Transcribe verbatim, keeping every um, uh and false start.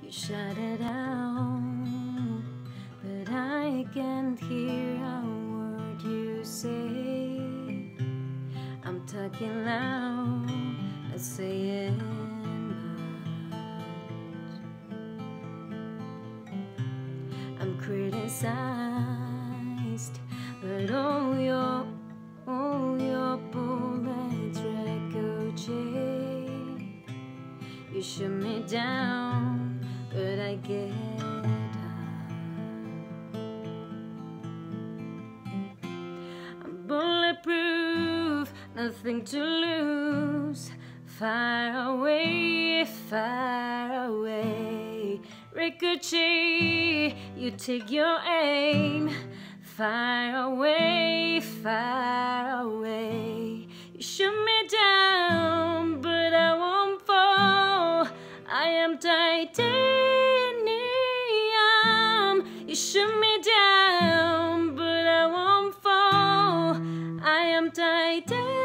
You shut it down, but I can't hear a word you say. I'm talking loud, not saying much. I'm criticized, but all your, all your bullets ricochet. You shoot me down, but I get up. I'm bulletproof, nothing to lose. Far away, far away. Ricochet, you take your aim. Far away, far away. You shoot me down, but I won't fall. I am titanium. You shoot me down, but I won't fall. I am titanium.